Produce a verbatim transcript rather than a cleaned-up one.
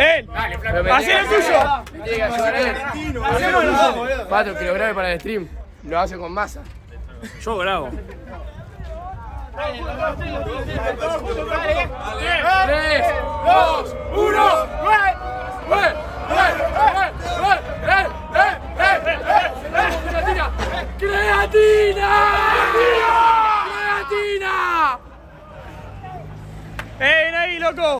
¡Él! ¡Hacé el tuyo! Me tiene que ayudar él. Pato, que lo grabe para el stream. Lo hace con masa. Yo grabo. tres, dos, uno. ¡Creatina! ¡Creatina! ¡Creatina! ¡Ven ahí, loco!